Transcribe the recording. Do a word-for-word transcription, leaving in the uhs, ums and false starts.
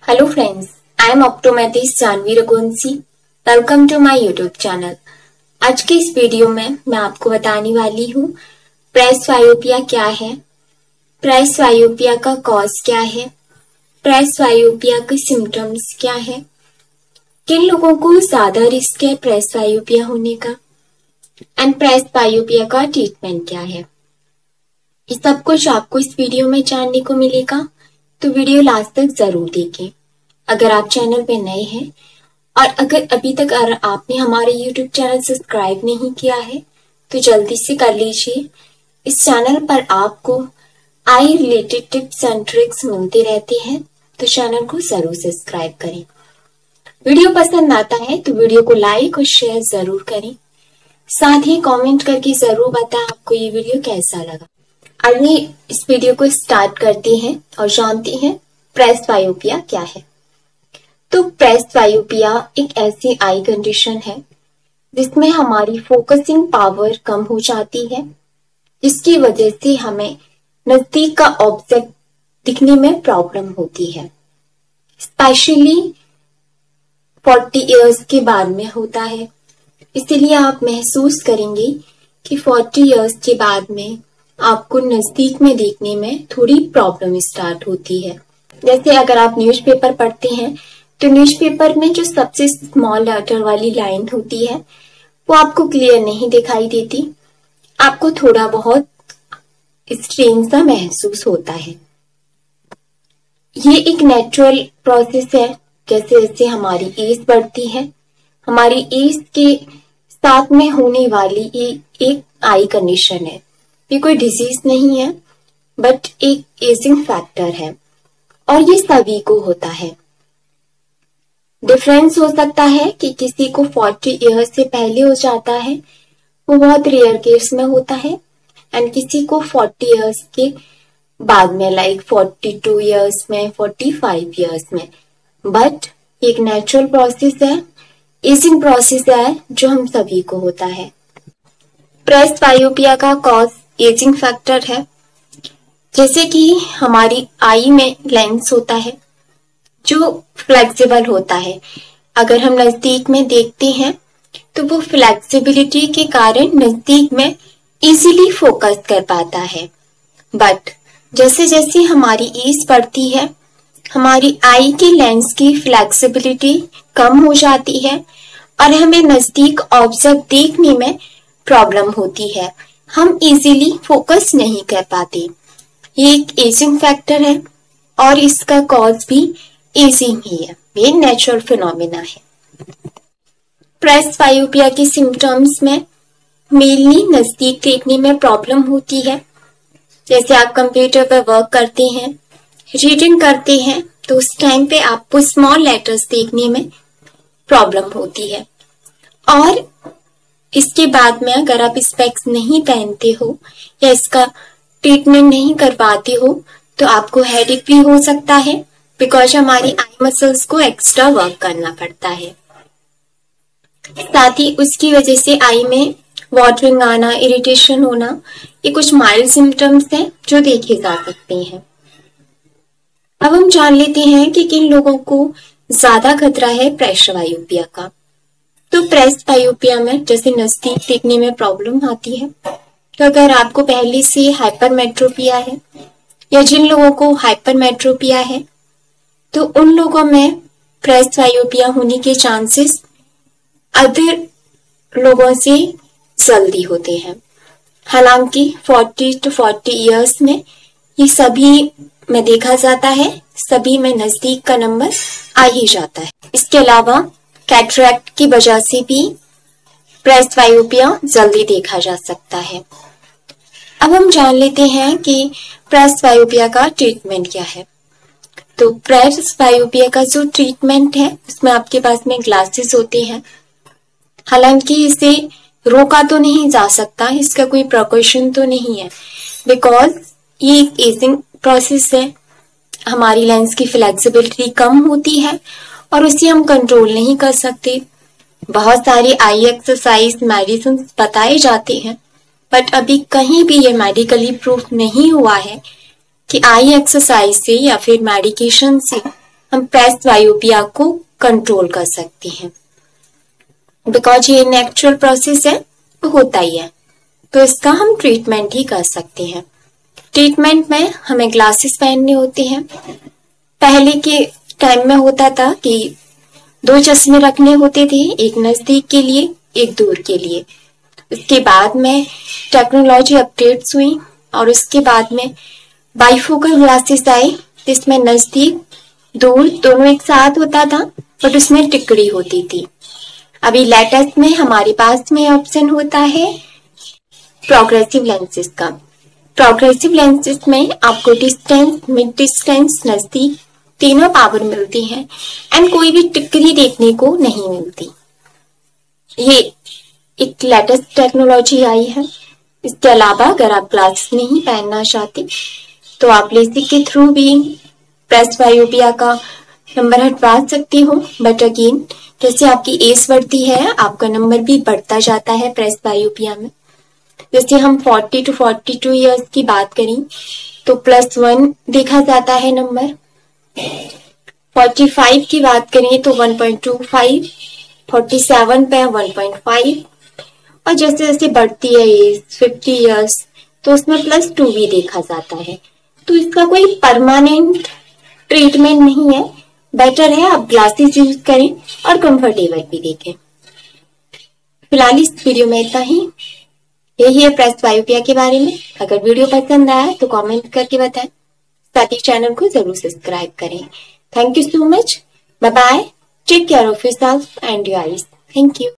Hello friends, I am optometrist Janvi Raghuvanshi. Welcome to my YouTube channel. आज के इस video में मैं आपको बताने वाली हूँ प्रेसबायोपिया क्या है, प्रेसबायोपिया का कॉज क्या है, प्रेसबायोपिया के सिम्टम्स क्या है, किन लोगों को ज्यादा रिस्क है प्रेसबायोपिया होने का एंड प्रेसबायोपिया का ट्रीटमेंट क्या है। ये सब कुछ आपको इस वीडियो में जानने को मिलेगा, तो वीडियो लास्ट तक जरूर देखें। अगर आप चैनल पे नए हैं और अगर अभी तक अगर आपने हमारे यूट्यूब चैनल सब्सक्राइब नहीं किया है तो जल्दी से कर लीजिए। इस चैनल पर आपको eye related tips and tricks मिलते रहते हैं, तो चैनल को जरूर सब्सक्राइब करें। वीडियो पसंद आता है तो वीडियो को लाइक और शेयर जरूर करें, साथ ही कमेंट करके जरूर बताएं आपको ये वीडियो कैसा लगा। आइए इस वीडियो को स्टार्ट करते हैं और जानते हैं प्रेसबायोपिया क्या है। तो प्रेसबायोपिया एक ऐसी आई कंडीशन है जिसमें हमारी फोकसिंग पावर कम हो जाती है, जिसकी वजह से हमें नजदीक का ऑब्जेक्ट दिखने में प्रॉब्लम होती है। स्पेशली फोर्टी इयर्स के बाद में होता है, इसीलिए आप महसूस करेंगे कि फोर्टी इयर्स के बाद में आपको नजदीक में देखने में थोड़ी प्रॉब्लम स्टार्ट होती है। जैसे अगर आप न्यूज़पेपर पढ़ते हैं तो न्यूज़पेपर में जो सबसे स्मॉल लेटर वाली लाइन होती है वो आपको क्लियर नहीं दिखाई देती, आपको थोड़ा बहुत स्ट्रेन सा महसूस होता है। ये एक नेचुरल प्रोसेस है। जैसे जैसे हमारी एज बढ़ती है, हमारी एज के साथ में होने वाली ये एक आई कंडीशन है। ये कोई डिजीज नहीं है बट एक एजिंग फैक्टर है और ये सभी को होता है। डिफरेंस हो सकता है कि किसी को फोर्टी इयर्स से पहले हो जाता है, वो बहुत रेयर केस में होता है, एंड किसी को फोर्टी इयर्स के बाद में लाइक फोर्टी टू इयर्स में, फोर्टी फाइव इयर्स में। बट एक नेचुरल प्रोसेस है, एजिंग प्रोसेस है जो हम सभी को होता है। प्रेसबायोपिया का कॉज एजिंग फैक्टर है। जैसे कि हमारी आई में लेंस होता है जो फ्लेक्सिबल होता है। अगर हम नजदीक में देखते हैं तो वो फ्लेक्सिबिलिटी के कारण नजदीक में इजीली फोकस कर पाता है। बट जैसे जैसे हमारी एज बढ़ती है, हमारी आई के लेंस की फ्लेक्सिबिलिटी कम हो जाती है और हमें नजदीक ऑब्जेक्ट देखने में प्रॉब्लम होती है, हम इजीली फोकस नहीं कर पाते। ये एक एजिंग फैक्टर है और इसका कॉज भी एजिंग ही है, ये नेचुरल फिनोमेना है। प्रेसबायोपिया के सिम्टम्स में मेनली नजदीक देखने में प्रॉब्लम होती है। जैसे आप कंप्यूटर पर वर्क करते हैं, रीडिंग करते हैं, तो उस टाइम पे आपको स्मॉल लेटर्स देखने में प्रॉब्लम होती है। और इसके बाद में अगर आप स्पेक्स नहीं पहनते हो या इसका ट्रीटमेंट नहीं करवाते हो तो आपको हेडेक भी हो सकता है, बिकॉज हमारी आई मसल्स को एक्स्ट्रा वर्क करना पड़ता है। साथ ही उसकी वजह से आई में वाटरिंग आना, इरिटेशन होना, ये कुछ माइल्ड सिम्टम्स हैं जो देखे जा सकते हैं। अब हम जान लेते हैं कि किन लोगों को ज्यादा खतरा है प्रेसबायोपिया का। तो प्रेसबायोपिया में जैसे नजदीक देखने में प्रॉब्लम आती है, तो अगर आपको पहले से हाइपरमेट्रोपिया है या जिन लोगों को हाइपरमेट्रोपिया है तो उन लोगों में प्रेसबायोपिया होने के चांसेस अदर लोगों से जल्दी होते हैं। हालांकि फोर्टी टू फोर्टी इयर्स में ये सभी में देखा जाता है, सभी में नजदीक का नंबर आ ही जाता है। इसके अलावा कैटरैक्ट की वजह से भी प्रेसबायोपिया जल्दी देखा जा सकता है। अब हम जान लेते हैं कि प्रेसबायोपिया का ट्रीटमेंट क्या है। तो प्रेसबायोपिया का जो ट्रीटमेंट है उसमें आपके पास में ग्लासेस होते हैं। हालांकि इसे रोका तो नहीं जा सकता, इसका कोई प्रिकॉशन तो नहीं है, बिकॉज ये एक एजिंग प्रोसेस है। हमारी लेंस की फ्लेक्सिबिलिटी कम होती है और उसे हम कंट्रोल नहीं कर सकते। बहुत सारी आई एक्सरसाइज मेडिसिन बताए जाते हैं, बट अभी कहीं भी ये मेडिकली प्रूफ नहीं हुआ है कि आई एक्सरसाइज से या फिर मेडिकेशन से हम प्रेसबायोपिया को कंट्रोल कर सकते हैं। बिकॉज ये नेचुरल प्रोसेस है, होता ही है, तो इसका हम ट्रीटमेंट ही कर सकते हैं। ट्रीटमेंट में हमें ग्लासेस पहनने होते हैं। पहले के टाइम में होता था कि दो चश्मे रखने होते थे, एक नजदीक के लिए, एक दूर के लिए। उसके बाद में टेक्नोलॉजी अपडेट्स हुई और उसके बाद में बाइफोकल ग्लासेस आए, जिसमें नजदीक दूर दोनों एक साथ होता था, बट उसमें टिकड़ी होती थी। अभी लेटेस्ट में हमारे पास में ऑप्शन होता है प्रोग्रेसिव लेंसेज का। प्रोग्रेसिव लेंसेज में आपको डिस्टेंस, मिड डिस्टेंस, नजदीक तीनों पावर मिलती है एंड कोई भी टिकरी देखने को नहीं मिलती। ये एक लेटेस्ट टेक्नोलॉजी आई है। इसके अलावा अगर आप ग्लासेस नहीं पहनना चाहते तो आप लेसिक के थ्रू भी प्रेसबायोपिया का नंबर हटवा सकती हो। बट अगेन जैसे आपकी एज बढ़ती है, आपका नंबर भी बढ़ता जाता है प्रेसबायोपिया में। जैसे हम चालीस टू बयालीस इयर्स की बात करें तो प्लस वन देखा जाता है नंबर। पैंतालीस की बात करें तो वन पॉइंट टू फाइव, सैंतालीस पे वन पॉइंट फाइव, और जैसे जैसे बढ़ती है एज पचास इयर्स तो उसमें प्लस टू भी देखा जाता है। तो इसका कोई परमानेंट ट्रीटमेंट नहीं है। बेटर है आप ग्लासेस यूज करें और कंफर्टेबल भी देखें। फिलहाल इस वीडियो में इतना ही। यही है प्रेसबायोपिया के बारे में। अगर वीडियो पसंद आया तो कमेंट करके बताएं, साथ ही चैनल को जरूर सब्सक्राइब करें। Thank you so much. Bye bye. Take care of yourself and your eyes. Thank you.